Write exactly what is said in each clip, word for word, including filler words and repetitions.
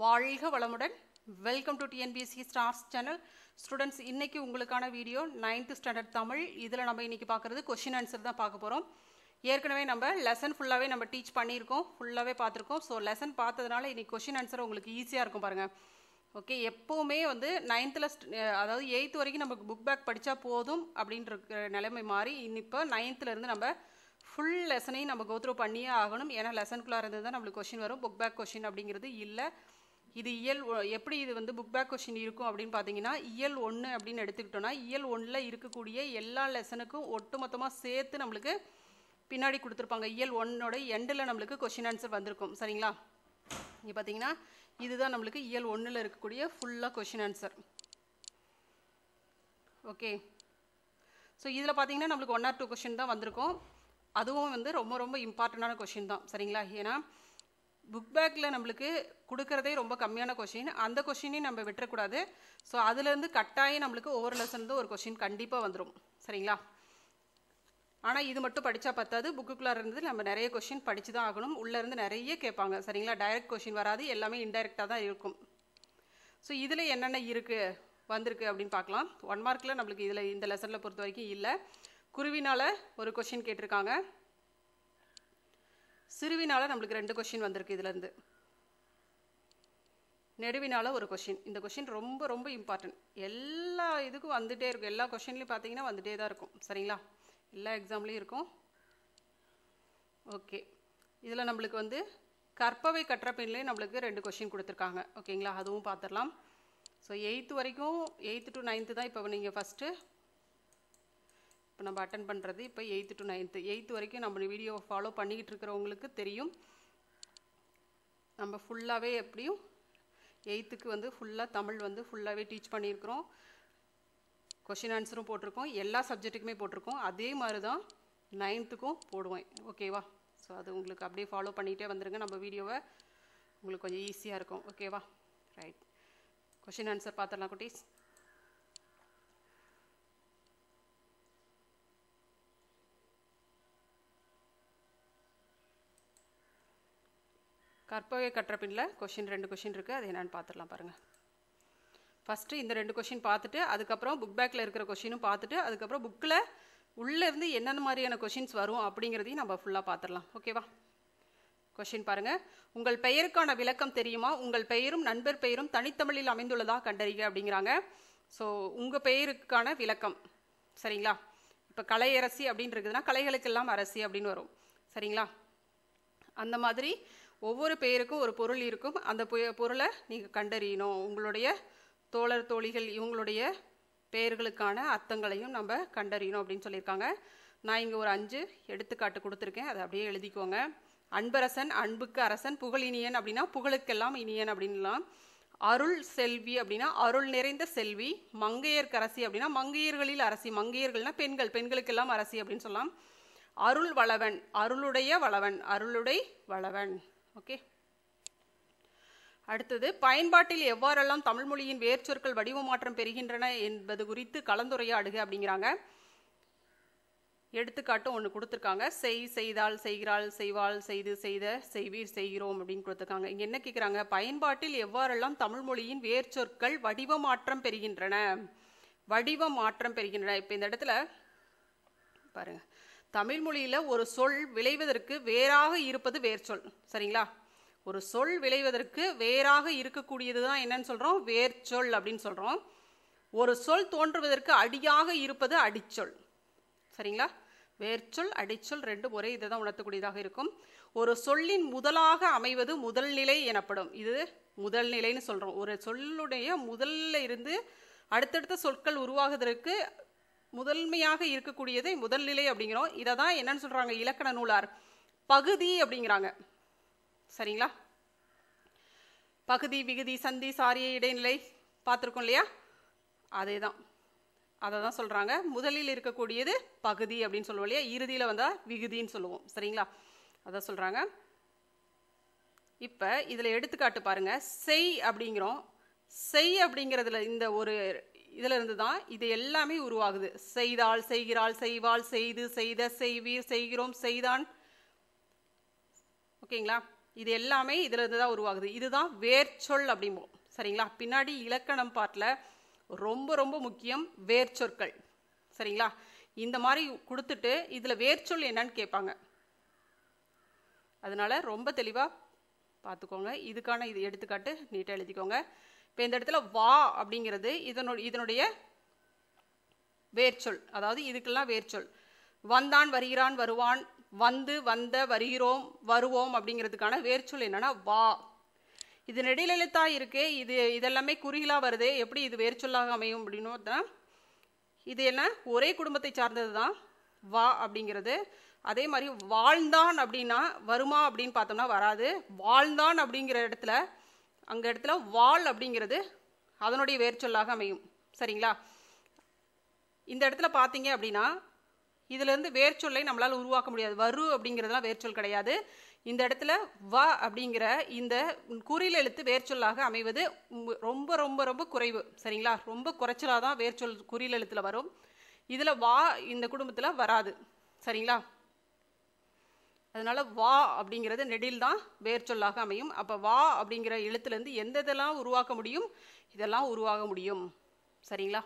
வாழ்க வளமுடன். Welcome to TNPSC stars channel. Students, இன்னைக்கு உங்களுக்கான வீடியோ நைன்த் ஸ்டாண்டர்ட் தமிழ். இதில் நம்ம இன்னைக்கு பார்க்குறது கொஷின் ஆன்சர் தான் பார்க்க போகிறோம். ஏற்கனவே நம்ம லெசன் ஃபுல்லாகவே நம்ம டீச் பண்ணியிருக்கோம், ஃபுல்லாகவே பார்த்துருக்கோம். ஸோ லெசன் பார்த்ததுனால இன்னைக்கு கொஷின் ஆன்சர் உங்களுக்கு ஈஸியாக இருக்கும் பாருங்கள். ஓகே, எப்போவுமே வந்து நைன்த்தில் அதாவது எயித்து வரைக்கும் நம்ம புக் பேக் படித்தா போதும் அப்படின்ற நிலைமை மாறி இப்போ நைன்த்துலேருந்து நம்ம ஃபுல் லெசனையும் நம்ம கோத்ரூ பண்ணியே ஆகணும். ஏன்னா லெசனுக்குள்ளே இருந்தது தான் நம்மளுக்கு கொஷின் வரும். புக் பேக் கொஷின் அப்படிங்கிறது இல்லை. இது இயல் எப்படி இது வந்து புக் பேக் கொஷின் இருக்கும் அப்படின்னு பார்த்தீங்கன்னா, இயல் ஒன்று அப்படின்னு எடுத்துக்கிட்டோன்னா இயல் ஒன்றில் இருக்கக்கூடிய எல்லா லெசனுக்கும் ஒட்டு மொத்தமாக சேர்த்து நம்மளுக்கு பின்னாடி கொடுத்துருப்பாங்க. இயல் ஒன்னோட எண்டில் நம்மளுக்கு கொஷின் ஆன்சர் வந்திருக்கும். சரிங்களா? இங்கே பார்த்தீங்கன்னா இதுதான் நம்மளுக்கு இயல் ஒன்றில் இருக்கக்கூடிய ஃபுல்லாக கொஷின் ஆன்சர். ஓகே, ஸோ இதில் பார்த்தீங்கன்னா நம்மளுக்கு ஒன் ஆர் டூ கொஷின் தான் வந்திருக்கும். அதுவும் வந்து ரொம்ப ரொம்ப இம்பார்ட்டண்டான கொஷின் தான். சரிங்களா? ஏன்னா புக் பேக்கில் நம்மளுக்கு கொடுக்குறதே ரொம்ப கம்மியான கொஷின். அந்த கொஷினையும் நம்ம விட்டுறக்கூடாது. ஸோ அதுலேருந்து கட்டாயம் நம்மளுக்கு ஒவ்வொரு லெசன்லேருந்து ஒரு கொஷின் கண்டிப்பாக வந்துடும். சரிங்களா? ஆனால் இது மட்டும் படித்தா பத்தாது. புக்குக்குள்ளே இருந்து நம்ம நிறைய கொஷின் படித்து தான் ஆகணும். உள்ளேருந்து நிறைய கேட்பாங்க. சரிங்களா? டைரக்ட் கொஷின் வராது, எல்லாமே இன்டைரக்டாக தான் இருக்கும். ஸோ இதில் என்னென்ன இருக்குது வந்திருக்கு அப்படின்னு பார்க்கலாம். ஒன் மார்க்கில் நம்மளுக்கு இதில் இந்த லெசனில் பொறுத்த வரைக்கும் இல்லை. குருவினால் ஒரு கொஷின் கேட்டிருக்காங்க. சிறுவினால் நம்மளுக்கு ரெண்டு கொஷின் வந்திருக்கு. இதுலேருந்து நெடுவினால் ஒரு கொஷின். இந்த கொஷின் ரொம்ப ரொம்ப இம்பார்ட்டன்ட். எல்லா இதுக்கும் வந்துகிட்டே இருக்கும். எல்லா கொஷின்லையும் பார்த்தீங்கன்னா வந்துகிட்டே தான் இருக்கும். சரிங்களா? எல்லா எக்ஸாம்லேயும் இருக்கும். ஓகே, இதில் நம்மளுக்கு வந்து கற்பவை கற்ற பின்லேயே நம்மளுக்கு ரெண்டு கொஷின் கொடுத்துருக்காங்க. ஓகேங்களா? அதுவும் பார்த்துடலாம். ஸோ எயித்து வரைக்கும் எயித்து டு நைன்த்து தான் இப்போ நீங்கள் ஃபஸ்ட்டு இப்போ நம்ம அட்டன் பண்ணுறது. இப்போ எயித்து டு நைன்த்து எயித்து வரைக்கும் நம்ம வீடியோ ஃபாலோ பண்ணிக்கிட்டு இருக்கிறவங்களுக்கு தெரியும். நம்ம ஃபுல்லாகவே எப்படியும் எயித்துக்கு வந்து ஃபுல்லாக தமிழ் வந்து ஃபுல்லாகவே டீச் பண்ணியிருக்கிறோம். கொஷின் ஆன்சரும் போட்டிருக்கோம், எல்லா சப்ஜெக்ட்டுக்குமே போட்டிருக்கோம். அதே மாதிரி தான் நைன்த்துக்கும் போடுவேன். ஓகேவா? ஸோ அது உங்களுக்கு அப்படியே ஃபாலோ பண்ணிகிட்டே வந்துடுங்க. நம்ம வீடியோவை உங்களுக்கு கொஞ்சம் ஈஸியாக இருக்கும். ஓகேவா? ரைட், கொஷின் ஆன்சர் பார்த்துடலாம் குட்டீஸ். கற்பவை கற்ற பின்னில் கொஷின் ரெண்டு கொஷின் இருக்குது. அது என்னென்னு பார்த்துடலாம் பாருங்கள். ஃபஸ்ட்டு இந்த ரெண்டு கொஷின் பார்த்துட்டு அதுக்கப்புறம் புக் பேக்கில் இருக்கிற கொஷினும் பார்த்துட்டு அதுக்கப்புறம் புக்கில் உள்ளேருந்து என்னென்ன மாதிரியான கொஷின்ஸ் வரும் அப்படிங்கிறதையும் நம்ம ஃபுல்லாக பார்த்துடலாம். ஓகேவா? கொஷின் பாருங்கள். உங்கள் பெயருக்கான விளக்கம் தெரியுமா? உங்கள் பெயரும் நண்பர் பெயரும் தனித்தமிழில் அமைந்துள்ளதா கண்டறிக அப்படிங்கிறாங்க. ஸோ உங்கள் பெயருக்கான விளக்கம். சரிங்களா? இப்போ கலையரசி அப்படின்னு இருக்குதுன்னா கலைகளுக்கெல்லாம் அரசி அப்படின்னு வரும். சரிங்களா? அந்த மாதிரி ஒவ்வொரு பெயருக்கும் ஒரு பொருள் இருக்கும். அந்த பொருளை நீங்கள் கண்டறியணும். உங்களுடைய தோழர் தோழிகள் இவங்களுடைய பெயர்களுக்கான அர்த்தங்களையும் நம்ம கண்டறியணும் அப்படின்னு சொல்லியிருக்காங்க. நான் இங்கே ஒரு அஞ்சு எடுத்துக்காட்டு கொடுத்துருக்கேன், அதை அப்படியே எழுதிக்கோங்க. அன்பரசன், அன்புக்கு அரசன். புகழினியன் அப்படின்னா புகழுக்கெல்லாம் இனியன் அப்படின்லாம். அருள் செல்வி அப்படின்னா அருள் நிறைந்த செல்வி. மங்கையர்க்கரசி அப்படின்னா மங்கையர்களில் அரசி. மங்கையர்கள்னா பெண்கள், பெண்களுக்கெல்லாம் அரசி அப்படின்னு சொல்லலாம். அருள் வளவன், அருளுடைய வளவன், அருளுடை வளவன். ஓகே, அடுத்தது பயன்பாட்டில் எவ்வாறெல்லாம் தமிழ் மொழியின் வேர்ச்சொற்கள் வடிவ மாற்றம் பெறுகின்றன என்பது குறித்து கலந்துரையாடுக அப்படிங்கிறாங்க. எடுத்துக்காட்டும் ஒன்று கொடுத்துருக்காங்க. செய், செய்தால், செய்கிறாள், செய்வாள், செய்து, செய்த, செய்வீர், செய்கிறோம் அப்படின்னு கொடுத்துருக்காங்க. இங்கே என்ன கேட்குறாங்க? பயன்பாட்டில் எவ்வாறெல்லாம் தமிழ் மொழியின் வேர்ச்சொற்கள் வடிவ மாற்றம் பெறுகின்றன. வடிவ மாற்றம் பெறுகின்றன. இப்போ இந்த இடத்துல பாருங்க, தமிழ் மொழியில் ஒரு சொல் விளைவதற்கு வேறாக இருப்பது வேர்ச்சொல். சரிங்களா? ஒரு சொல் விளைவதற்கு வேறாக இருக்கக்கூடியது தான் என்னன்னு சொல்கிறோம்? வேர்ச்சொல் அப்படின்னு சொல்கிறோம். ஒரு சொல் தோன்றுவதற்கு அடியாக இருப்பது அடிச்சொல். சரிங்களா? வேர்ச்சொல் அடிச்சொல் ரெண்டும் ஒரே இதை தான் உணர்த்தக்கூடியதாக இருக்கும். ஒரு சொல்லின் முதலாக அமைவது முதல் நிலை எனப்படும். இது முதல் நிலைன்னு சொல்கிறோம். ஒரு சொல்லுடைய முதல்ல இருந்து அடுத்தடுத்த சொற்கள் உருவாகுவதற்கு முதன்மையாக இருக்கக்கூடியதை முதல் நிலை அப்படிங்கிறோம். இதை தான் என்னன்னு சொல்கிறாங்க இலக்கண நூலார்? பகுதி அப்படிங்கிறாங்க. சரிங்களா? பகுதி, விகுதி, சந்தி, சாரிய, இடைநிலை பார்த்துருக்கோம் இல்லையா? அதே தான், அதை தான் சொல்கிறாங்க. முதலில் இருக்கக்கூடியது பகுதி அப்படின்னு சொல்லுவோம் இல்லையா? இறுதியில் வந்தால் விகுதின்னு சொல்லுவோம். சரிங்களா? அதான் சொல்கிறாங்க. இப்போ இதில் எடுத்துக்காட்டு பாருங்கள். செய் அப்படிங்கிறோம். செய் அப்படிங்கிறதுல இந்த ஒரு இதில் இருந்து தான் இது எல்லாமே உருவாகுது. செய்தாள், செய்கிறாள், செய்வாள், செய்து, செய்த, செய்வீர், செய்கிறோம், செய்தான். ஓகேங்களா? இது எல்லாமே இதில் இருந்து தான் உருவாகுது. இதுதான் வேர்ச்சொல் அப்படிம்போம். சரிங்களா? பின்னாடி இலக்கணம் பாட்டில் ரொம்ப ரொம்ப முக்கியம் வேர்ச்சொற்கள். சரிங்களா? இந்த மாதிரி கொடுத்துட்டு இதில் வேர்ச்சொல் என்னன்னு கேட்பாங்க. அதனால ரொம்ப தெளிவாக பார்த்துக்கோங்க. இதுக்கான இது எடுத்துக்காட்டு நீட்டாக எழுதிக்கோங்க. இப்போ இந்த இடத்துல வா அப்படிங்கிறது இதனுடைய இதனுடைய வேர்ச்சொல். அதாவது இதுக்கெல்லாம் வேர்ச்சொல். வந்தான், வருகிறான், வருவான், வந்து, வந்த, வருகிறோம், வருவோம் அப்படிங்கிறதுக்கான வேர்ச்சொல் என்னன்னா வா. இது நெடிலெழுத்தா இருக்கு. இது இதெல்லாமே குறிகளா வருது. எப்படி இது வேர்ச்சொல்லாக அமையும் அப்படின்னு தான் இது என்ன ஒரே குடும்பத்தை சார்ந்தது தான் வா அப்படிங்கிறது. அதே மாதிரி வாழ்ந்தான் அப்படின்னா வருமா அப்படின்னு பார்த்தோம்னா வராது. வாழ்ந்தான் அப்படிங்கிற இடத்துல அங்கே இடத்துல வாழ் அப்படிங்கிறது அதனுடைய வேர்ச்சொல்லாக அமையும். சரிங்களா? இந்த இடத்துல பார்த்தீங்க அப்படின்னா இதிலிருந்து வேர்ச்சொல்லை நம்மளால் உருவாக்க முடியாது. வரு அப்படிங்கிறதுலாம் வேர்ச்சொல் கிடையாது. இந்த இடத்துல வ அப்படிங்கிற இந்த குறில் எழுத்து வேர்ச்சொல்லாக அமைவது ரொம்ப ரொம்ப ரொம்ப குறைவு. சரிங்களா? ரொம்ப குறைச்சலாக தான் வேர்ச்சொல் குறில் எழுத்தில் வரும். இதில் வா இந்த குடும்பத்தில் வராது. சரிங்களா? அதனால வா அப்படிங்கிறது நெடில் தான் வேர்ச்சொல்லாக அமையும். அப்போ வா அப்படிங்கிற எழுத்துலேருந்து எந்த இதெல்லாம் உருவாக்க முடியும்? இதெல்லாம் உருவாக முடியும். சரிங்களா?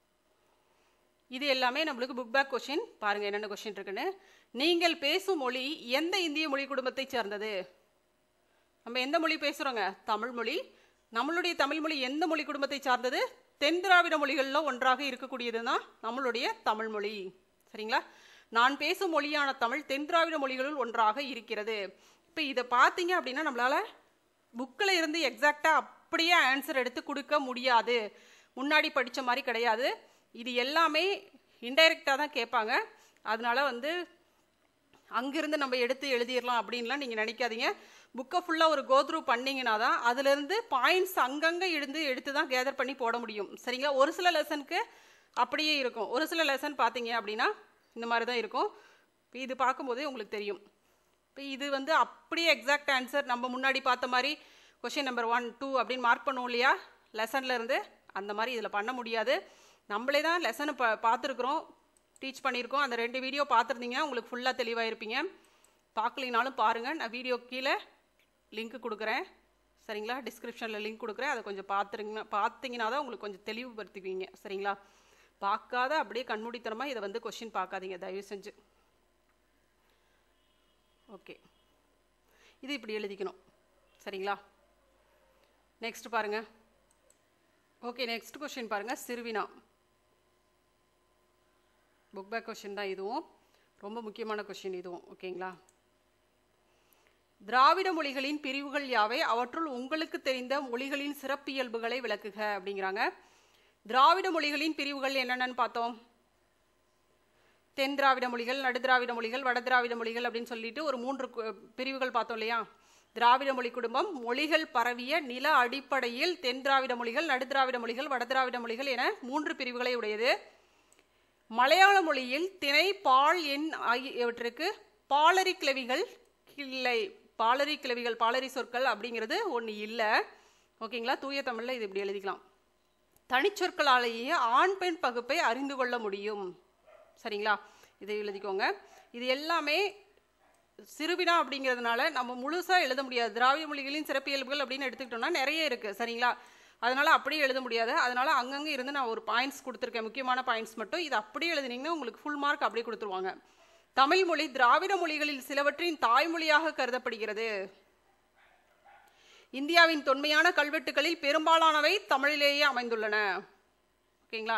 இது எல்லாமே நம்மளுக்கு புக் பேக் கொஷின். பாருங்கள் என்னென்ன கொஷின் இருக்குன்னு. நீங்கள் பேசும் மொழி எந்த இந்திய மொழி குடும்பத்தை சேர்ந்தது? நம்ம எந்த மொழி பேசுகிறோங்க? தமிழ் மொழி. நம்மளுடைய தமிழ் மொழி எந்த மொழி குடும்பத்தை சார்ந்தது? தென் திராவிட மொழிகளில் ஒன்றாக இருக்கக்கூடியது தான் நம்மளுடைய தமிழ் மொழி. சரிங்களா? நான் பேசும் மொழியான தமிழ் தென் திராவிட மொழிகளுள் ஒன்றாக இருக்கிறது. இப்போ இதை பார்த்தீங்க அப்படின்னா நம்மளால் புக்கில் இருந்து எக்ஸாக்டாக அப்படியே ஆன்சர் எடுத்து கொடுக்க முடியாது. முன்னாடி படித்த மாதிரி கிடையாது. இது எல்லாமே இன்டைரக்டாக தான் கேட்பாங்க. அதனால வந்து அங்கிருந்து நம்ம எடுத்து எழுதிடலாம் அப்படின்லாம் நீங்கள் நினைக்காதீங்க. புக்கை ஃபுல்லாக ஒரு கோத்ரூ பண்ணிங்கன்னா தான் அதுலேருந்து பாயிண்ட்ஸ் அங்கங்கே இருந்து எடுத்து தான் கேதர் பண்ணி போட முடியும். சரிங்களா? ஒரு சில லெசனுக்கு அப்படியே இருக்கும். ஒரு சில லெசன் பார்த்தீங்க அப்படின்னா இந்த மாதிரி தான் இருக்கும். இப்போ இது பார்க்கும்போதே உங்களுக்கு தெரியும். இப்போ இது வந்து அப்படியே எக்ஸாக்ட் ஆன்சர் நம்ம முன்னாடி பார்த்த மாதிரி கொஷின் நம்பர் ஒன் டூ அப்படின்னு மார்க் பண்ணுவோம் இல்லையா லெசன்லேருந்து, அந்த மாதிரி இதில் பண்ண முடியாது. நம்மளே தான் லெசனை பா பார்த்துருக்குறோம் டீச் பண்ணியிருக்கோம். அந்த ரெண்டு வீடியோ பார்த்துருந்தீங்கன்னா உங்களுக்கு ஃபுல்லாக தெளிவாக இருப்பீங்க. பார்க்கலினாலும் பாருங்கள். நான் வீடியோ கீழே லிங்க் கொடுக்குறேன். சரிங்களா? டிஸ்கிரிப்ஷனில் லிங்க் கொடுக்குறேன். அதை கொஞ்சம் பார்த்துருங்கன்னா பார்த்தீங்கன்னா தான் உங்களுக்கு கொஞ்சம் தெளிவுபடுத்திக்குவீங்க. சரிங்களா? பார்க்காத அப்படியே கண்மூடித்தனமாக இதை வந்து கொஷின் பார்க்காதீங்க தயவு செஞ்சு. ஓகே, இது இப்படி எழுதிக்கணும். சரிங்களா? நெக்ஸ்ட் பாருங்கள். ஓகே, நெக்ஸ்ட் கொஷின் பாருங்கள். சிறுவினா புக் பேக் கொஷின் தான். இதுவும் ரொம்ப முக்கியமான கொஷின் இதுவும். ஓகேங்களா? திராவிட மொழிகளின் பிரிவுகள் யாவை? அவற்றுள் உங்களுக்கு தெரிந்த மொழிகளின் சிறப்பியல்புகளை விளக்குக அப்படிங்கிறாங்க. திராவிட மொழிகளின் பிரிவுகள் என்னென்னு பார்த்தோம். தென் திராவிட மொழிகள், நடுதிராவிட மொழிகள், வட திராவிட மொழிகள் அப்படின்னு சொல்லிட்டு ஒரு மூன்று பிரிவுகள் பார்த்தோம் இல்லையா? திராவிட மொழி குடும்பம் மொழிகள் பரவிய நில அடிப்படையில் தென் திராவிட மொழிகள், நடுதிராவிட மொழிகள், வட திராவிட மொழிகள் என மூன்று பிரிவுகளை உடையது. மலையாள மொழியில் திணை, பால், எண் ஆகியவற்றுக்கு பாலரி கிளவிகள் இல்லை. பாலரி கிளவிகள், பாலரி சொற்கள் அப்படிங்கிறது ஒன்று இல்லை. ஓகேங்களா? தூய தமிழில் இது இப்படி எழுதிக்கலாம். தனிச்சொற்களாலேயே ஆண் பெண் பகுப்பை அறிந்து கொள்ள முடியும். சரிங்களா? இதை எழுதிக்கோங்க. இது எல்லாமே சிறுவினா அப்படிங்கிறதுனால நம்ம முழுசாக எழுத முடியாது. திராவிட மொழிகளின் சிறப்பியல்புகள் அப்படின்னு எடுத்துக்கிட்டோம்னா நிறைய இருக்குது. சரிங்களா? அதனால் அப்படியே எழுத முடியாது. அதனால் அங்கங்கே இருந்து நான் ஒரு பாயிண்ட்ஸ் கொடுத்துருக்கேன், முக்கியமான பாயிண்ட்ஸ் மட்டும். இது அப்படியே எழுதினீங்கன்னா உங்களுக்கு ஃபுல் மார்க் அப்படியே கொடுத்துருவாங்க. தமிழ் மொழி திராவிட மொழிகளில் சிலவற்றின் தாய்மொழியாக கருதப்படுகிறது. இந்தியாவின் தொன்மையான கல்வெட்டுகளில் பெரும்பாலானவை தமிழிலேயே அமைந்துள்ளன. ஓகேங்களா?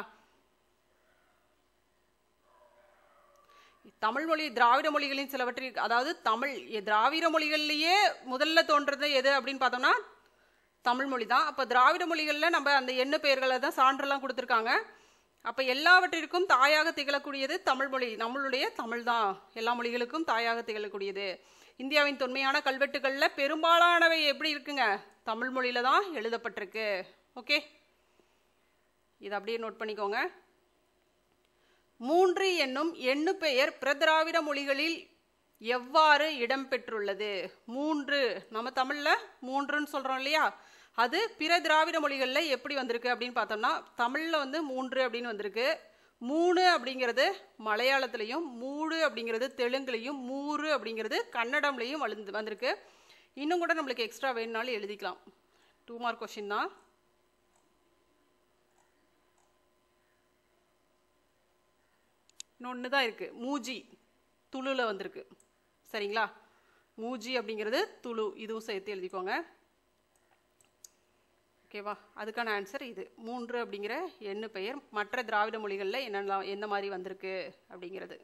தமிழ் மொழி திராவிட மொழிகளின் சிலவற்றில், அதாவது தமிழ் திராவிட மொழிகள்லேயே முதல்ல தோன்றது எது அப்படின்னு பார்த்தோம்னா தமிழ் மொழி தான். அப்போ திராவிட மொழிகளில் நம்ம அந்த எண்ண பெயர்களை தான் சான்றெல்லாம் கொடுத்துருக்காங்க. அப்போ எல்லாவற்றிற்கும் தாயாக திகழக்கூடியது தமிழ் மொழி. நம்மளுடைய தமிழ் தான் எல்லா மொழிகளுக்கும் தாயாக திகழக்கூடியது. இந்தியாவின் தொன்மையான கல்வெட்டுகளில் பெரும்பாலானவை எப்படி இருக்குங்க? தமிழ் மொழியில் தான் எழுதப்பட்டிருக்கு. ஓகே, இதை அப்படியே நோட் பண்ணிக்கோங்க. மூன்று என்னும் எண்ணு பெயர் பிரதிராவிட மொழிகளில் எவ்வாறு இடம்பெற்றுள்ளது? மூன்று நம்ம தமிழில் மூன்றுன்னு சொல்கிறோம் இல்லையா? அது பிற திராவிட மொழிகளில் எப்படி வந்திருக்கு அப்படின்னு பார்த்தோம்னா தமிழில் வந்து மூன்று அப்படின்னு வந்திருக்கு. மூணு அப்படிங்கிறது மலையாளத்துலேயும், மூடு அப்படிங்கிறது தெலுங்குலையும், மூறு அப்படிங்கிறது கன்னடம்லையும் வளர்ந்து வந்திருக்கு. இன்னும் கூட நம்மளுக்கு எக்ஸ்ட்ரா வேணும்னாலும் எழுதிக்கலாம். டூ மார்க் கொஷின் தான். இன்னொன்று தான் இருக்குது, மூஜி துளுவில் வந்திருக்கு. சரிங்களா, மூஜி அப்படிங்கிறது துளு, இதுவும் சேர்த்து எழுதிக்கோங்க. ஓகேவா, அதுக்கான ஆன்சர் இது. மூன்று அப்படிங்கிற எண்ணு பெயர் மற்ற திராவிட மொழிகளில் என்னெல்லாம் எந்த மாதிரி வந்திருக்கு அப்படிங்கிறது.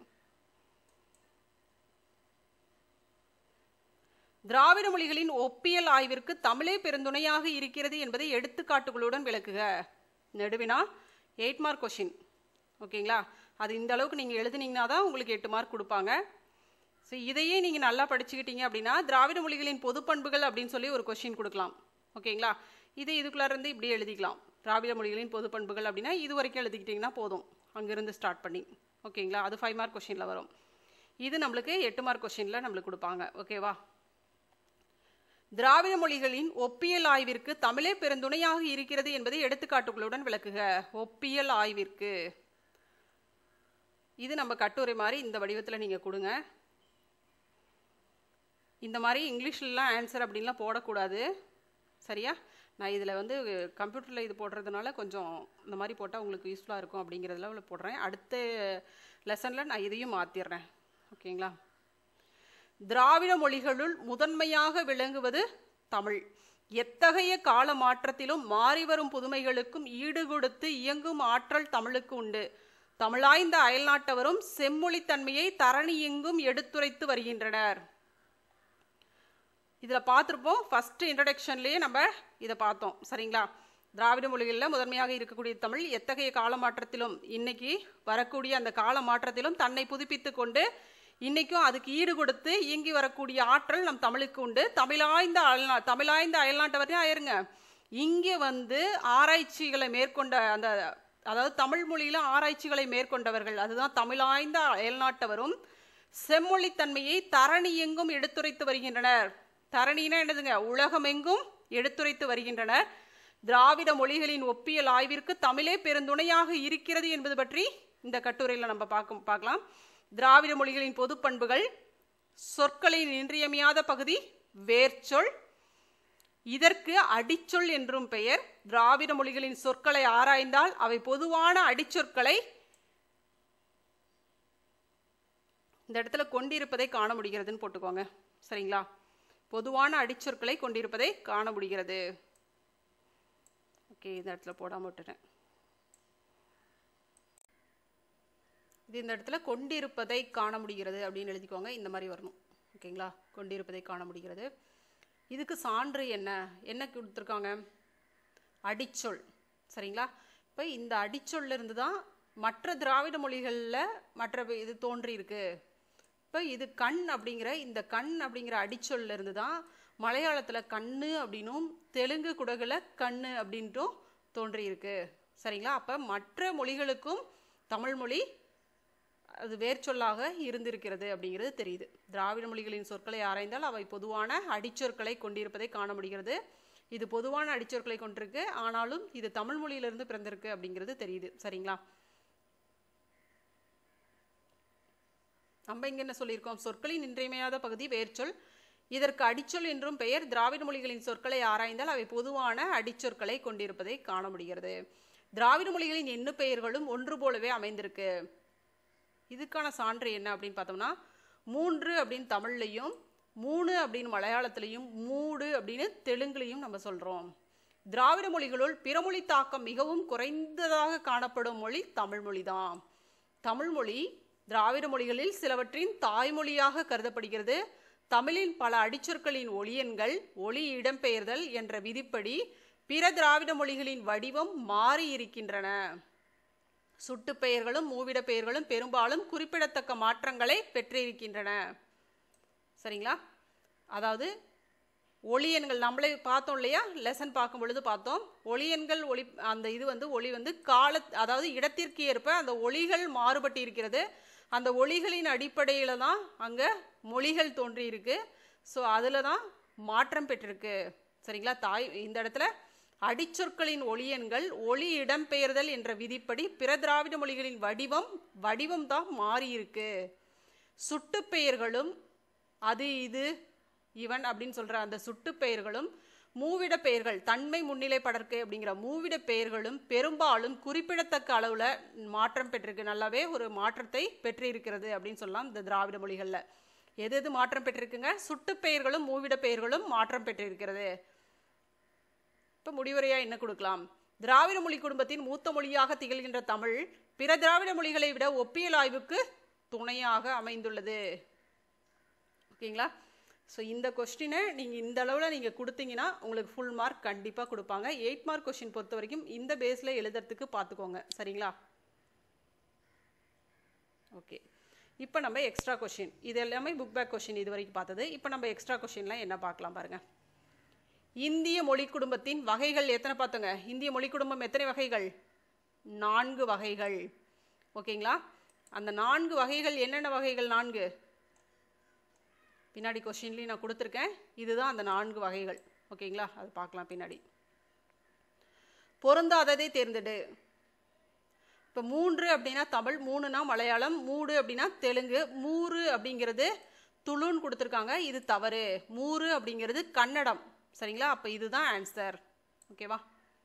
திராவிட மொழிகளின் ஒப்பியல் ஆய்விற்கு தமிழே பெருந்துணையாக இருக்கிறது என்பதை எடுத்துக்காட்டுகளுடன் விளக்குக. நெடுவினா எயிட் மார்க் கொஷின். ஓகேங்களா, அது இந்த அளவுக்கு நீங்கள் எழுதுனீங்கன்னா தான் உங்களுக்கு எட்டு மார்க் கொடுப்பாங்க. ஸோ இதையே நீங்கள் நல்லா படிச்சுக்கிட்டீங்க அப்படின்னா திராவிட மொழிகளின் பொது பண்புகள் அப்படின்னு சொல்லி ஒரு கொஷின் கொடுக்கலாம். ஓகேங்களா, இது இதுக்குள்ளே இருந்து இப்படி எழுதிக்கலாம். திராவிட மொழிகளின் பொது பண்புகள் அப்படின்னா இது வரைக்கும் எழுதிக்கிட்டிங்கன்னா போதும், அங்கேருந்து ஸ்டார்ட் பண்ணி. ஓகேங்களா, அது ஃபைவ் மார்க் கொஷினில் வரும். இது நம்மளுக்கு எட்டு மார்க் கொஷினில் நம்மளுக்கு கொடுப்பாங்க. ஓகேவா, திராவிட மொழிகளின் ஒப்பியல் ஆய்விற்கு தமிழே பெருந்துணையாக இருக்கிறது என்பதை எடுத்துக்காட்டுகளுடன் விளக்குக. ஒப்பியல் ஆய்விற்கு இது நம்ம கட்டுரை மாதிரி இந்த வடிவத்தில் நீங்கள் கொடுங்க. இந்த மாதிரி இங்கிலீஷ்லாம் ஆன்சர் அப்படின்லாம் போடக்கூடாது. சரியா, நான் இதில் வந்து கம்ப்யூட்டரில் இது போடுறதுனால கொஞ்சம் இந்த மாதிரி போட்டால் உங்களுக்கு யூஸ்ஃபுல்லாக இருக்கும் அப்படிங்கிறதுல போடுறேன். அடுத்த லெசனில் நான் இதையும் மாற்றிடுறேன். ஓகேங்களா, திராவிட மொழிகளுள் முதன்மையாக விளங்குவது தமிழ். எத்தகைய கால மாற்றத்திலும் மாறி வரும் புதுமைகளுக்கும் ஈடுகொடுத்து இயங்கும் ஆற்றல் தமிழுக்கு உண்டு. தமிழாய்ந்த அயல்நாட்டவரும் செம்மொழித்தன்மையை தரணி எங்கும் எடுத்துரைத்து வருகின்றனர். இதில் பார்த்துருப்போம், ஃபஸ்ட்டு இன்ட்ரடக்ஷன்லேயே நம்ம இதை பார்த்தோம். சரிங்களா, திராவிட மொழிகளில் முதன்மையாக இருக்கக்கூடிய தமிழ் எத்தகைய கால மாற்றத்திலும் இன்னைக்கு வரக்கூடிய அந்த கால மாற்றத்திலும் தன்னை புதுப்பித்து கொண்டு இன்றைக்கும் அதுக்கு ஈடு கொடுத்து இயங்கி வரக்கூடிய ஆற்றல் நம் தமிழுக்கு உண்டு. தமிழாய்ந்த அயல்நா தமிழாய்ந்த அயல்நாட்டவரையும் ஆயிருங்க இங்கே வந்து ஆராய்ச்சிகளை மேற்கொண்ட அந்த அதாவது தமிழ் மொழியில் ஆராய்ச்சிகளை மேற்கொண்டவர்கள், அதுதான் தமிழாய்ந்த அயல்நாட்டவரும் செம்மொழித்தன்மையை தரணி எங்கும் எடுத்துரைத்து வருகின்றனர். தரணினா என்னதுங்க, உலகமெங்கும் எடுத்துரைத்து வருகின்றனர். திராவிட மொழிகளின் ஒப்பியல் ஆய்விற்கு தமிழே பெருந்துணையாக இருக்கிறது என்பது பற்றி இந்த கட்டுரையில் நம்ம பார்க்க பார்க்கலாம். திராவிட மொழிகளின் பொது பண்புகள், சொற்களின் இன்றியமையாத பகுதி வேர்ச்சொல், இதற்கு அடிச்சொல் என்றும் பெயர். திராவிட மொழிகளின் சொற்களை ஆராய்ந்தால் அவை பொதுவான அடிச்சொற்களை இந்த இடத்துல கொண்டிருப்பதை காண முடிகிறதுன்னு போட்டுக்கோங்க. சரிங்களா, பொதுவான அடிச்சொற்களை கொண்டிருப்பதை காண முடிகிறது. ஓகே, இந்த இடத்துல போடாம விட்டுறேன். இது இந்த இடத்துல கொண்டிருப்பதை காண முடிகிறது அப்படின்னு எழுதிக்கோங்க. இந்த மாதிரி வரணும். ஓகேங்களா, கொண்டிருப்பதை காண முடிகிறது. இதுக்கு சான்று என்ன என்ன கொடுத்துருக்காங்க, அடிச்சொல். சரிங்களா, இப்போ இந்த அடிச்சொல்ல இருந்து தான் மற்ற திராவிட மொழிகளில் மற்ற இது தோன்றி இருக்கு. இப்போ இது கண் அப்படிங்கிற இந்த கண் அப்படிங்கிற அடிச்சொல்ல இருந்து தான் மலையாளத்தில் கண்ணு அப்படின்னும் தெலுங்கு குடகுல கண்ணு அப்படின்ட்டும் தோன்றி இருக்கு. சரிங்களா, அப்போ மற்ற மொழிகளுக்கும் தமிழ் மொழி அது வேர்ச்சொல்லாக இருந்திருக்கிறது அப்படிங்கிறது தெரியுது. திராவிட மொழிகளின் சொற்களை ஆராய்ந்தால் அவை பொதுவான அடிச்சொற்களை கொண்டிருப்பதை காண முடிகிறது. இது பொதுவான அடிச்சொற்களை கொண்டிருக்கு, ஆனாலும் இது தமிழ் மொழியிலிருந்து பிறந்திருக்கு அப்படிங்கிறது தெரியுது. சரிங்களா, நம்ம இங்க என்ன சொல்லியிருக்கோம், சொற்களின் இன்றியமையாத பகுதி வேர்ச்சொல், இதற்கு அடிச்சொல் என்றும் பெயர். திராவிட மொழிகளின் சொற்களை ஆராய்ந்தால் அவை பொதுவான அடிச்சொற்களை கொண்டிருப்பதை காண முடிகிறது. திராவிட மொழிகளின் எண்ணு பெயர்களும் ஒன்று போலவே அமைந்திருக்கு. இதுக்கான சான்று என்ன அப்படின்னு பார்த்தோம்னா, மூன்று அப்படின்னு தமிழ்லையும் மூணு அப்படின்னு மலையாளத்திலையும் மூடு அப்படின்னு தெலுங்குலையும் நம்ம சொல்கிறோம். திராவிட மொழிகளுள் பிறமொழி தாக்கம் மிகவும் குறைந்ததாக காணப்படும் மொழி தமிழ் மொழி தான். தமிழ் மொழி திராவிட மொழிகளில் சிலவற்றின் தாய்மொழியாக கருதப்படுகிறது. தமிழின் பல அடிச்சொற்களின் ஒலியன்கள் ஒலி இடம்பெயர்தல் என்ற விதிப்படி பிற திராவிட மொழிகளின் வடிவம் மாறி இருக்கின்றன. சுட்டு பெயர்களும் மூவிட பெயர்களும் பெரும்பாலும் குறிப்பிடத்தக்க மாற்றங்களை பெற்றிருக்கின்றன. சரிங்களா, அதாவது ஒளியன்கள் நம்மளே பார்த்தோம் இல்லையா, லெசன் பார்க்கும் பொழுது பார்த்தோம். ஒளியன்கள் ஒளி அந்த இது வந்து ஒளி வந்து கால அதாவது இடத்திற்கு ஏற்ப அந்த ஒளிகள் மாறுபட்டு இருக்கிறது. அந்த ஒளிகளின் அடிப்படையில் தான் அங்கே மொழிகள் தோன்றி இருக்கு. ஸோ அதில் தான் மாற்றம் பெற்றிருக்கு. சரிங்களா, தாய் இந்த இடத்துல அடிச்சொற்களின் ஒளியன்கள் ஒளி இடம்பெயர்தல் என்ற விதிப்படி பிற திராவிட மொழிகளின் வடிவம் வடிவம் தான் மாறி இருக்கு. சுட்டு பெயர்களும் அது இது இவன் அப்படின்னு சொல்கிற அந்த சுட்டு பெயர்களும் மூவிட பெயர்கள் தன்மை முன்னிலை படர்க்கை அப்படிங்கிற மூவிட பெயர்களும் பெரும்பாலும் குறிப்பிடத்தக்க அளவில் மாற்றம் பெற்றிருக்கு, நல்லாவே ஒரு மாற்றத்தை பெற்றிருக்கிறது அப்படின்னு சொல்லலாம். இந்த திராவிட மொழிகளில் எது எது மாற்றம் பெற்றிருக்குங்க? சுட்டு பெயர்களும் மூவிட பெயர்களும் மாற்றம் பெற்றிருக்கிறது. இப்போ முடிவுரையாக என்ன கொடுக்கலாம்? திராவிட மொழி குடும்பத்தின் மூத்த மொழியாக திகழ்கின்ற தமிழ் பிற திராவிட மொழிகளை விட ஒப்பியல் ஆய்வுக்கு துணையாக அமைந்துள்ளது. ஓகேங்களா? ஸோ இந்த கொஸ்டினை நீங்கள் இந்த அளவில் நீங்கள் கொடுத்தீங்கன்னா உங்களுக்கு ஃபுல் மார்க் கண்டிப்பாக கொடுப்பாங்க. எயிட் மார்க் கொஸ்டின் பொறுத்த வரைக்கும் இந்த பேஸில் எழுதுறதுக்கு பார்த்துக்கோங்க. சரிங்களா? ஓகே, இப்போ நம்ம எக்ஸ்ட்ரா கொஸ்டின், இது எல்லாமே புக் பேக் கொஸ்டின் இது வரைக்கும் பார்த்தது. இப்போ நம்ம எக்ஸ்ட்ரா கொஸ்டின்லாம் என்ன பார்க்கலாம் பாருங்கள். இந்திய மொழி குடும்பத்தின் வகைகள் எத்தனை பார்த்தோங்க? இந்திய மொழி குடும்பம் எத்தனை வகைகள்? நான்கு வகைகள். ஓகேங்களா? அந்த நான்கு வகைகள் என்னென்ன வகைகள்? நான்கு பின்னாடி கொஸ்டின்லேயும் நான் கொடுத்துருக்கேன். இதுதான் அந்த நான்கு வகைகள். ஓகேங்களா? அது பார்க்கலாம் பின்னாடி. பொருந்தாததை தேர்ந்தெடு. இப்போ மூன்று அப்படின்னா தமிழ், மூணுனா மலையாளம், மூடு அப்படின்னா தெலுங்கு, மூறு அப்படிங்கிறது துளுன்னு கொடுத்துருக்காங்க, இது தவறு. மூறு அப்படிங்கிறது கன்னடம். சரிங்களா? அப்போ இதுதான் ஆன்சர். ஓகேவா?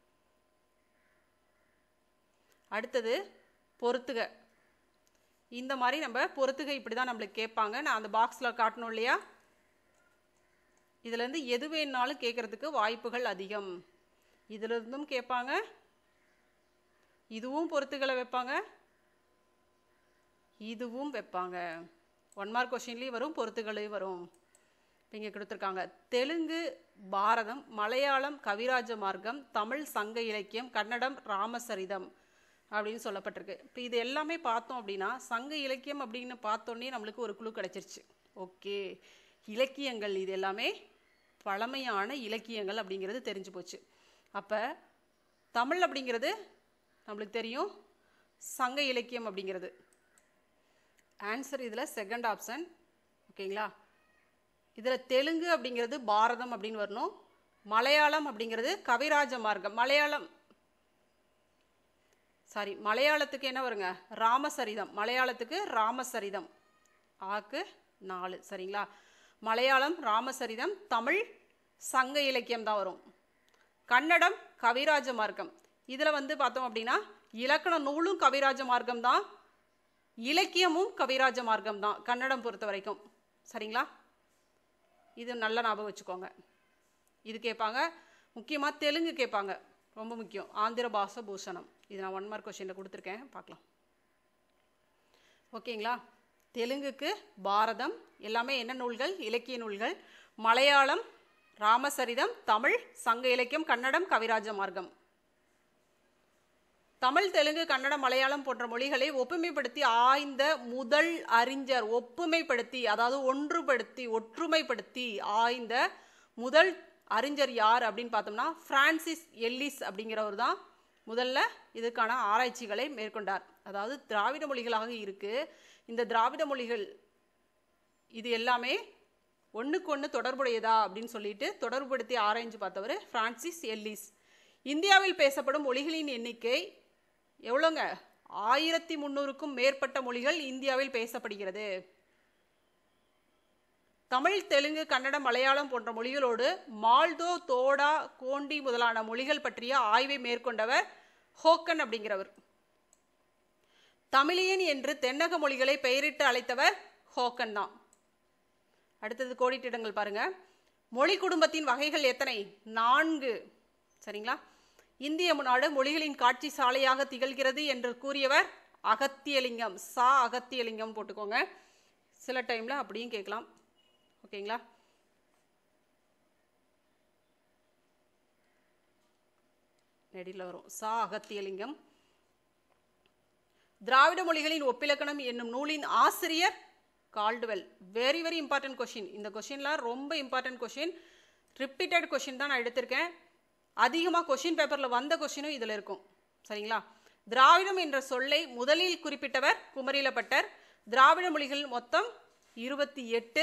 அடுத்தது பொறுத்துக. இந்த மாதிரி நம்ம பொறுத்துக இப்படி தான் நம்மளுக்கு கேட்பாங்க. நான் அந்த பாக்ஸில் காட்டணும் இல்லையா? இதுலேருந்து எது வேணாலும் கேட்குறதுக்கு வாய்ப்புகள் அதிகம். இதிலிருந்தும் கேட்பாங்க, இதுவும் பொறுத்துகளை வைப்பாங்க, இதுவும் வைப்பாங்க. ஒன் மார்க் கொஸ்டின்லேயும் வரும், பொறுத்துகளையும் வரும். இப்போ இங்கே கொடுத்துருக்காங்க தெலுங்கு பாரதம், மலையாளம் கவிராஜ மார்க்கம், தமிழ் சங்க இலக்கியம், கன்னடம் ராமசரிதம் அப்படின்னு சொல்லப்பட்டிருக்கு. இப்போ இது எல்லாமே பார்த்தோம் அப்படின்னா சங்க இலக்கியம் அப்படின்னு பார்த்தோன்னே நம்மளுக்கு ஒரு குழு கிடச்சிருச்சு. ஓகே, இலக்கியங்கள் இது எல்லாமே பழமையான இலக்கியங்கள் அப்படிங்கிறது தெரிஞ்சு போச்சு. அப்போ தமிழ் அப்படிங்கிறது நம்மளுக்கு தெரியும், சங்க இலக்கியம் அப்படிங்கிறது ஆன்சர் இதில் செகண்ட் ஆப்ஷன். ஓகேங்களா? இதில் தெலுங்கு அப்படிங்கிறது பாரதம் அப்படின்னு வரணும், மலையாளம் அப்படிங்கிறது கவிராஜ மார்க்கம், மலையாளம் சாரி மலையாளத்துக்கு என்ன வருங்க? ராமசரிதம். மலையாளத்துக்கு ராமசரிதம், ஆக்கு நாலு. சரிங்களா? மலையாளம் ராமசரிதம், தமிழ் சங்க இலக்கியம் தான் வரும். கன்னடம் கவிராஜ மார்க்கம். இதில் வந்து பார்த்தோம் அப்படின்னா இலக்கண நூலும் கவிராஜ மார்க்கம் தான், இலக்கியமும் கவிராஜ மார்க்கம் தான் கன்னடம் பொறுத்த வரைக்கும். சரிங்களா? இது நல்ல ஞாபகம் வச்சுக்கோங்க. இது கேட்பாங்க. முக்கியமாக தெலுங்கு கேட்பாங்க, ரொம்ப முக்கியம். ஆந்திர பாஷ பூஷணம், இது நான் ஒன் மார்க் கொஸ்டினில் கொடுத்துருக்கேன், பார்க்கலாம். ஓகேங்களா? தெலுங்குக்கு பாரதம் எல்லாமே என்ன நூல்கள்? இலக்கிய நூல்கள். மலையாளம் ராமசரிதம், தமிழ் சங்க இலக்கியம், கன்னடம் கவிராஜ மார்க்கம். தமிழ் தெலுங்கு கன்னடம் மலையாளம் போன்ற மொழிகளை ஒப்புமைப்படுத்தி ஆய்ந்த முதல் அறிஞர், ஒப்புமைப்படுத்தி அதாவது ஒன்றுபடுத்தி ஒற்றுமைப்படுத்தி ஆய்ந்த முதல் அறிஞர் யார் அப்படின்னு பார்த்தோம்னா பிரான்சிஸ் எல்லிஸ் அப்படிங்கிறவர் தான் முதல்ல இதுக்கான ஆராய்ச்சிகளை மேற்கொண்டார். அதாவது திராவிட மொழிகளாக இருக்குது. இந்த திராவிட மொழிகள் இது எல்லாமே ஒன்றுக்கு ஒன்று தொடர்புடையதா அப்படின்னு சொல்லிட்டு தொடர்புபடுத்தி ஆராய்ஞ்சு பார்த்தவர் பிரான்சிஸ் எல்லிஸ். இந்தியாவில் பேசப்படும் மொழிகளின் எண்ணிக்கை எவ்வளோங்க? ஆயிரத்தி முந்நூறுக்கும் மேற்பட்ட மொழிகள் இந்தியாவில் பேசப்படுகிறது. தமிழ் தெலுங்கு கன்னடம் மலையாளம் போன்ற மொழிகளோடு மால்தோ தோடா கோண்டி முதலான மொழிகள் பற்றிய ஆய்வை மேற்கொண்டவர் ஹோக்கன் அப்படிங்கிறவர். தமிழியன் என்று தென்னக மொழிகளை பெயரிட்டு அழைத்தவர் ஹோக்கன் தான். அடுத்தது கோடிட்டிடங்கள் பாருங்க. மொழி குடும்பத்தின் வகைகள் எத்தனை? நான்கு. சரிங்களா? இந்திய நாடு மொழிகளின் காட்சி சாலையாக திகழ்கிறது என்று கூறியவர் அகத்தியலிங்கம். சா அகத்தியலிங்கம் போட்டுக்கோங்க. சில டைம்ல அப்படியும் கேட்கலாம். ஓகேங்களா? நெடியில் வரும் சா அகத்தியலிங்கம். திராவிட மொழிகளின் ஒப்பிலக்கணம் என்னும் நூலின் ஆசிரியர் Caldwell. Very very important question. இந்த கொஸ்டின்லாம் ரொம்ப இம்பார்ட்டன்ட் கொஸ்டின். ரிப்பீட்டட் கொஸ்டின் தான் நான் எடுத்திருக்கேன். அதிகமாக கொஸ்டின் பேப்பரில் வந்த கொஸ்டினும் இதில் இருக்கும். சரிங்களா? திராவிடம் என்ற சொல்லை முதலில் குறிப்பிட்டவர் குமரிலப்பட்டர். திராவிட மொழிகள் மொத்தம் இருபத்தி எட்டு.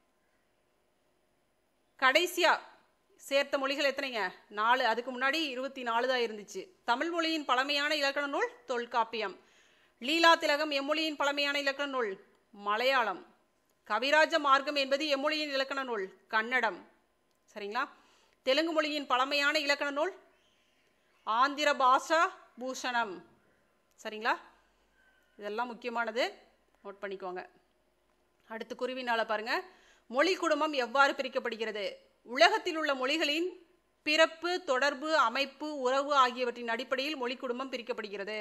கடைசியா சேர்த்த மொழிகள் எத்தனைங்க? நாலு. அதுக்கு முன்னாடி இருபத்தி நாலு தான் இருந்துச்சு. தமிழ் மொழியின் பழமையான இலக்கண நூல் தொல்காப்பியம். லீலா திலகம் எம்மொழியின் பழமையான இலக்கண நூல் மலையாளம். கவிராஜ மார்க்கம் என்பது எம்மொழியின் இலக்கண நூல்? கன்னடம். சரிங்களா? தெலுங்கு மொழியின் பழமையான இலக்கண நூல்? ஆந்திர பாஷா பூஷணம். சரிங்களா? இதெல்லாம் முக்கியமானது, நோட் பண்ணிக்கோங்க. அடுத்து குருவினால பாருங்க. மொழி குடும்பம் எவ்வாறு பிரிக்கப்படுகிறது? உலகத்தில் உள்ள மொழிகளின் பிறப்பு, தொடர்பு, அமைப்பு, உறவு ஆகியவற்றின் அடிப்படையில் மொழி குடும்பம் பிரிக்கப்படுகிறது.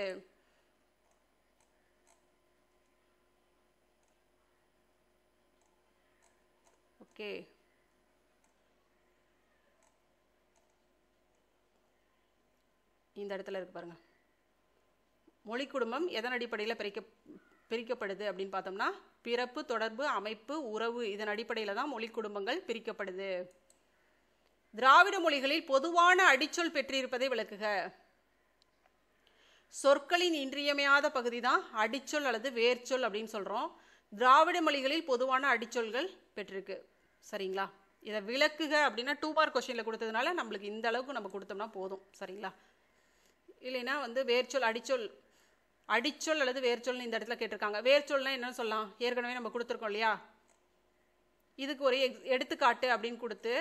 ஓகே, இந்த இடத்துல இருக்கு பாருங்க. மொழி குடும்பம் எதன் அடிப்படையில் பிரிக்க பிரிக்கப்படுது அப்படின்னு பார்த்தோம்னா, பிறப்பு, தொடர்பு, அமைப்பு, உறவு இதன் அடிப்படையில் தான் மொழி குடும்பங்கள் பிரிக்கப்படுது. திராவிட மொழிகளில் பொதுவான அடிச்சொல் பெற்றிருப்பதை விளக்குக. சொற்களின் இன்றியமையாத பகுதி தான் அடிச்சொல் அல்லது வேர்ச்சொல் அப்படின்னு சொல்றோம். திராவிட மொழிகளில் பொதுவான அடிச்சொல்கள் பெற்றிருக்கு. சரிங்களா? இதை விளக்குக அப்படின்னா டூ மார்க் கொஸ்டின்ல கொடுத்ததுனால நம்மளுக்கு இந்த அளவுக்கு நம்ம கொடுத்தோம்னா போதும். சரிங்களா? இல்லைன்னா வந்து வேர்ச்சொல், அடிச்சொல், அடிச்சொல் அல்லது வேர்ச்சொல்னு இந்த இடத்துல கேட்டிருக்காங்க. வேர்ச்சொல்னா என்னன்னு சொல்லலாம்? ஏற்கனவே நம்ம கொடுத்துருக்கோம் இல்லையா? இதுக்கு ஒரு எடுத்துக்காட்டு அப்படின்னு கொடுத்து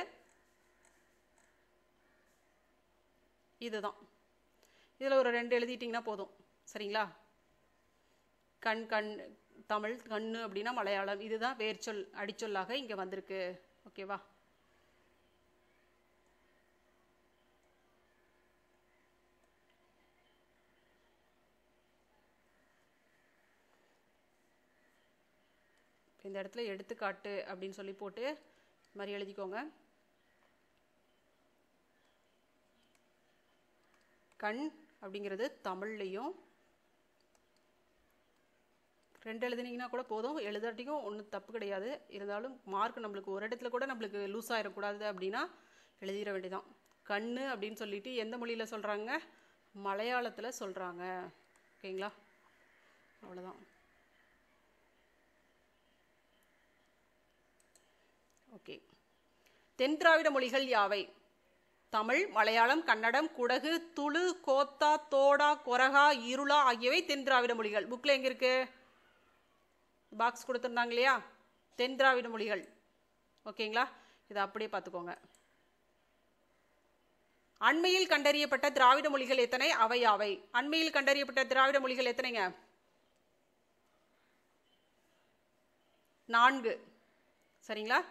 இதுதான், இதில் ஒரு ரெண்டு எழுதிட்டிங்கன்னா போதும். சரிங்களா? கண், கண் தமிழ், கண்ணு அப்படின்னா மலையாளம். இதுதான் வேர்ச்சொல், அடிச்சொல்லாக இங்கே வந்திருக்கு. ஓகேவா? இந்த இடத்துல எடுத்துக்காட்டு அப்படின்னு சொல்லி போட்டு இது மாதிரி எழுதிக்கோங்க. கண் அப்படிங்கிறது தமிழ்லையும் ரெண்டு எழுதினீங்கன்னா கூட போதும், எழுதாட்டிக்கும் ஒன்றும் தப்பு கிடையாது. இருந்தாலும் மார்க் நம்மளுக்கு ஒரு இடத்துல கூட நம்மளுக்கு லூஸ் ஆகிடக்கூடாது அப்படின்னா எழுதிட வேண்டியதான். கண்ணு அப்படின்னு சொல்லிட்டு எந்த மொழியில் சொல்கிறாங்க? மலையாளத்தில் சொல்கிறாங்க. ஓகேங்களா? அவ்வளோதான். ஓகே, தென் திராவிட மொழிகள் யாவை? தமிழ், மலையாளம், கன்னடம், குடகு, துளு, கோத்தா, தோடா, கொரகா, இருளா ஆகியவை தென் திராவிட மொழிகள். புக்கில் எங்கே இருக்கு? பாக்ஸ் கொடுத்துருந்தாங்க இல்லையா? தென் திராவிட மொழிகள். ஓகேங்களா? இதை அப்படியே பார்த்துக்கோங்க. அண்மையில் கண்டறியப்பட்ட திராவிட மொழிகள் எத்தனை? அவை யாவை? அண்மையில் கண்டறியப்பட்ட திராவிட மொழிகள் எத்தனைங்க? நான்கு. சரிங்களா?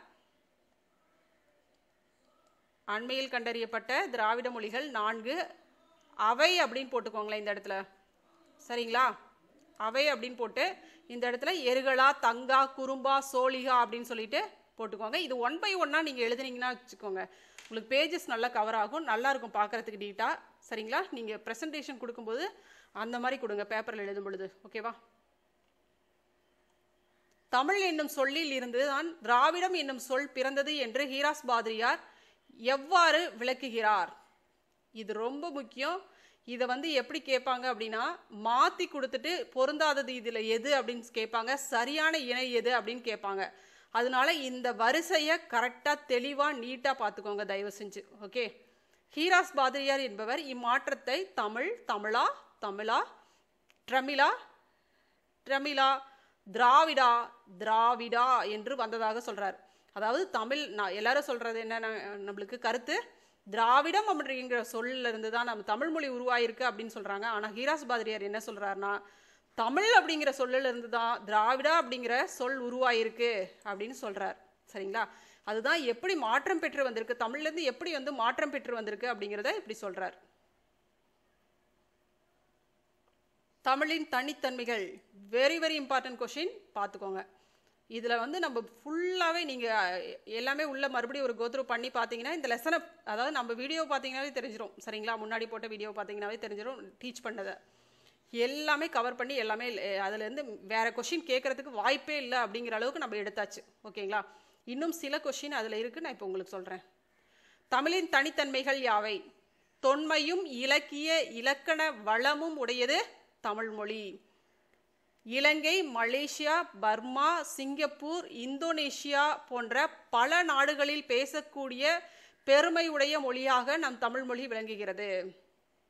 அண்மையில் கண்டறியப்பட்ட திராவிட மொழிகள் நான்கு. அவை அப்படின்னு போட்டுக்கோங்களேன் இந்த இடத்துல. சரிங்களா? அவை அப்படின்னு போட்டு இந்த இடத்துல எருகலா, தங்கா, குறும்பா, சோழிகா அப்படின்னு சொல்லிட்டு போட்டுக்கோங்க. இது ஒன் பை ஒன்னா நீங்கள் எழுதுனீங்கன்னா வச்சுக்கோங்க, உங்களுக்கு பேஜஸ் நல்லா கவர் ஆகும், நல்லா இருக்கும் பார்க்கறதுக்கு நீட்டாக. சரிங்களா? நீங்கள் ப்ரெசன்டேஷன் கொடுக்கும்போது அந்த மாதிரி கொடுங்க, பேப்பரில் எழுதும் பொழுது. ஓகேவா? தமிழ் என்னும் சொல்லில் இருந்து தான் திராவிடம் என்னும் சொல் பிறந்தது என்று ஹீராஸ் பாதிரியார் எவ்வாறு விளக்குகிறார்? இது ரொம்ப முக்கியம். இதை வந்து எப்படி கேட்பாங்க அப்படின்னா, மாற்றி கொடுத்துட்டு பொருந்தாதது இதில் எது அப்படின்னு கேட்பாங்க, சரியான இணை எது அப்படின்னு கேட்பாங்க. அதனால இந்த வரிசையை கரெக்டாக தெளிவாக நீட்டாக பார்த்துக்கோங்க தயவு செஞ்சு. ஓகே, ஹீராஸ் பாதிரியார் என்பவர் இம்மாற்றத்தை தமிழ், தமிழா, தமிழா, ட்ரமிழா, ட்ரமிழா, திராவிடா, திராவிடா என்று வந்ததாக சொல்றார். அதாவது தமிழ், நான் எல்லாரும் சொல்றது என்ன நம்மளுக்கு கருத்து, திராவிடம் அப்படிங்கிற சொல்ல இருந்து தான் நம்ம தமிழ் மொழி உருவாயிருக்கு அப்படின்னு சொல்றாங்க. ஆனால் ஹீராஸ் பாதிரியார் என்ன சொல்றாருன்னா, தமிழ் அப்படிங்கிற சொல்லில் இருந்து தான் திராவிடா அப்படிங்கிற சொல் உருவாயிருக்கு அப்படின்னு சொல்றார். சரிங்களா? அதுதான் எப்படி மாற்றம் பெற்று வந்திருக்கு, தமிழ்லேருந்து எப்படி வந்து மாற்றம் பெற்று வந்திருக்கு அப்படிங்கிறத இப்படி சொல்றார். தமிழின் தனித்தன்மைகள் வெரி வெரி இம்பார்ட்டன்ட் கொஷின், பார்த்துக்கோங்க. இதில் வந்து நம்ம ஃபுல்லாகவே நீங்கள் எல்லாமே உள்ள மறுபடியும் ஒரு கோத்ரூ பண்ணி பார்த்தீங்கன்னா இந்த லெசனை, அதாவது நம்ம வீடியோ பார்த்தீங்கன்னாவே தெரிஞ்சிடும். சரிங்களா? முன்னாடி போட்ட வீடியோ பார்த்தீங்கன்னாவே தெரிஞ்சிடும். டீச் பண்ணதை எல்லாமே கவர் பண்ணி எல்லாமே அதுலேருந்து வேறு கொஷின் கேட்குறதுக்கு வாய்ப்பே இல்லை அப்படிங்கிற அளவுக்கு நம்ம எடுத்தாச்சு. ஓகேங்களா? இன்னும் சில கொஷின் அதில் இருக்குது, நான் இப்போ உங்களுக்கு சொல்கிறேன். தமிழின் தனித்தன்மைகள் யாவை? தொன்மையும் இலக்கிய இலக்கண வளமும் உடையது தமிழ்மொழி. Ilangai, Malaysia, Burma, Singapore, Indonesia போன்ற பல நாடுகளில் பேசக்கூடிய பெருமையுடைய மொழியாக நம் தமிழ்மொழி விளங்குகிறது.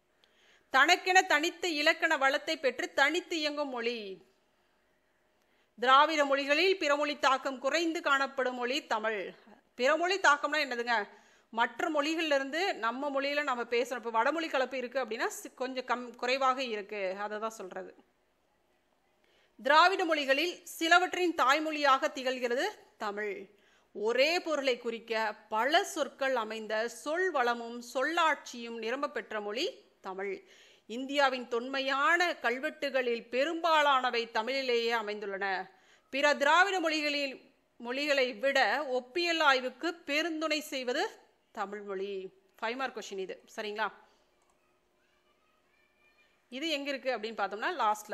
தனக்கென தனித்த இலக்கண வளத்தை பெற்று தனித்து இயங்கும் மொழி. திராவிட மொழிகளில் பிறமொழி தாக்கம் குறைந்து காணப்படும் மொழி தமிழ். பிறமொழி தாக்கம்னா என்னதுங்க? மற்ற மொழிகள்லேருந்து நம்ம மொழியில் நம்ம பேசுகிறோம். இப்போ வடமொழி கலப்பு இருக்குது அப்படின்னா கொஞ்சம் கம் குறைவாக இருக்குது, அதை தான் சொல்கிறது. திராவிட மொழிகளில் சிலவற்றின் தாய்மொழியாக திகழ்கிறது தமிழ். ஒரே பொருளை குறிக்க பல சொற்கள் அமைந்த சொல் வளமும் சொல்லாட்சியும் நிரம்ப பெற்ற மொழி தமிழ். இந்தியாவின் தொன்மையான கல்வெட்டுகளில் பெரும்பாலானவை தமிழிலேயே அமைந்துள்ளன. பிற திராவிட மொழிகளில் மொழிகளை விட ஒப்பியல் ஆய்வுக்கு பெருந்துணை செய்வது தமிழ் மொழி. ஃபைவ் மார்க் கொஸ்டின் இது. சரிங்களா? இது எங்க இருக்கு அப்படின்னு பார்த்தோம்னா லாஸ்ட்ல.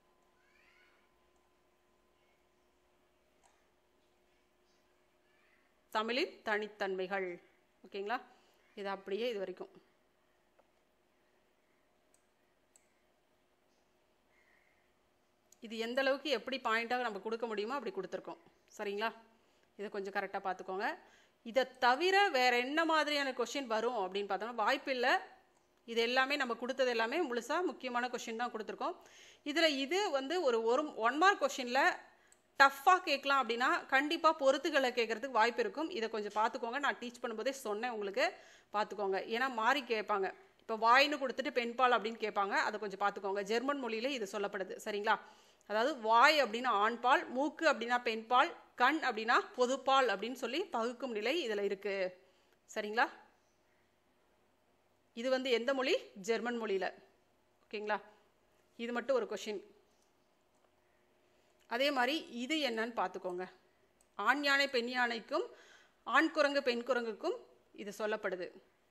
தமிழின் தனித்தன்மைகள். ஓகேங்களா? இது அப்படியே இது வரைக்கும். இது எந்த அளவுக்கு எப்படி பாயிண்டாக நம்ம கொடுக்க முடியுமோ அப்படி கொடுத்துருக்கோம். சரிங்களா? இதை கொஞ்சம் கரெக்டாக பார்த்துக்கோங்க. இதை தவிர வேற என்ன மாதிரியான கொஸ்டின் வரும் அப்படின்னு பார்த்தோம்னா வாய்ப்பு இல்லை. இது எல்லாமே நம்ம கொடுத்தது எல்லாமே முழுசாக முக்கியமான கொஸ்டின் தான் கொடுத்துருக்கோம். இதில் இது வந்து ஒரு ஒரு ஒன் மார்க் கொஸ்டினில் டஃப்பாக கேட்கலாம் அப்படின்னா கண்டிப்பாக பொறுத்துகளை கேட்கறதுக்கு வாய்ப்பு இருக்கும். இதை கொஞ்சம் பார்த்துக்கோங்க. நான் டீச் பண்ணும்போதே சொன்னேன் உங்களுக்கு, பார்த்துக்கோங்க. ஏன்னா மாறி கேட்பாங்க. இப்போ வாய்னு கொடுத்துட்டு பெண்பால் அப்படின்னு கேட்பாங்க, அதை கொஞ்சம் பார்த்துக்கோங்க. ஜெர்மன் மொழியில இது சொல்லப்படுது. சரிங்களா? அதாவது வாய் அப்படின்னா ஆண்பால், மூக்கு அப்படின்னா பெண்பால், கண் அப்படின்னா பொதுப்பால் அப்படின்னு சொல்லி பகுக்கும் நிலை இதில் இருக்கு. சரிங்களா? இது வந்து எந்த மொழி? ஜெர்மன் மொழியில். ஓகேங்களா? இது மட்டும் ஒரு கொஷின். அதே மாதிரி இது என்னன்னு பார்த்துக்கோங்க. ஆண் யானை பெண் யானைக்கும் ஆண் குரங்கு பெண் குரங்குக்கும் இது சொல்லப்படுது.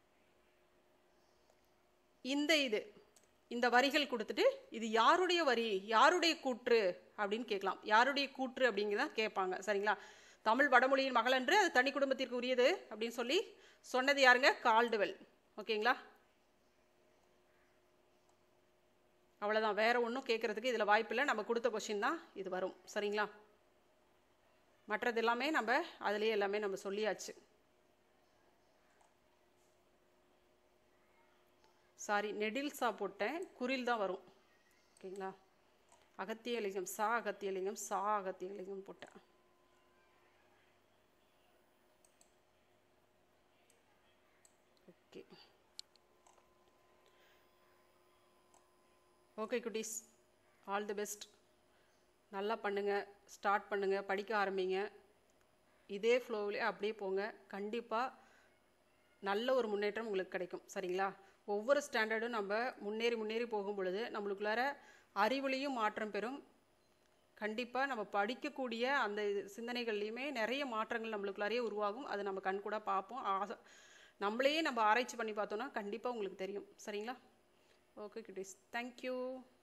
இந்த இது இந்த வரிகள் கொடுத்துட்டு இது யாருடைய வரி, யாருடைய கூற்று அப்படின்னு கேட்கலாம். யாருடைய கூற்று அப்படிங்கிறத கேட்பாங்க. சரிங்களா? தமிழ் வடமொழியின் மகள் என்று அது தனி குடும்பத்திற்கு உரியது அப்படின்னு சொல்லி சொன்னது யாருங்க? கால்டுவெல். ஓகேங்களா? அவ்வளோதான். வேற ஒன்றும் கேட்கறதுக்கு இதில் வாய்ப்பில்லை. நம்ம கொடுத்த கொஸ்டின் தான் இது வரும். சரிங்களா? மற்றது எல்லாமே நம்ம அதுலேயே எல்லாமே நம்ம சொல்லியாச்சு. சாரி, நெடில் சா போட்டேன், குறில் தான் வரும். ஓகேங்களா? அகத்தியலிங்கம் சா அகத்தியலிங்கம் சா அகத்தியலிங்கம் போட்டேன். ஓகே ஓகே குட்டீஸ், ஆல் தி பெஸ்ட். நல்லா பண்ணுங்கள், ஸ்டார்ட் பண்ணுங்கள், படிக்க ஆரம்பிங்க. இதே ஃப்ளோவிலே அப்படியே போங்க. கண்டிப்பாக நல்ல ஒரு முன்னேற்றம் உங்களுக்கு கிடைக்கும். சரிங்களா? ஒவ்வொரு ஸ்டாண்டர்டும் நம்ம முன்னேறி முன்னேறி போகும் பொழுது நம்மளுக்குள்ளார அறிவுலையும் மாற்றம் பெறும். கண்டிப்பாக நம்ம படிக்கக்கூடிய அந்த சிந்தனைகள்லையுமே நிறைய மாற்றங்கள் நம்மளுக்குள்ளாரையே உருவாகும். அது நம்ம கண் கூட பார்ப்போம். ஆசை நம்மளையே நம்ம ஆராய்ச்சி பண்ணி பார்த்தோன்னா கண்டிப்பாக உங்களுக்கு தெரியும். சரிங்களா? ஓகே குட்டீஸ், தேங்க்யூ.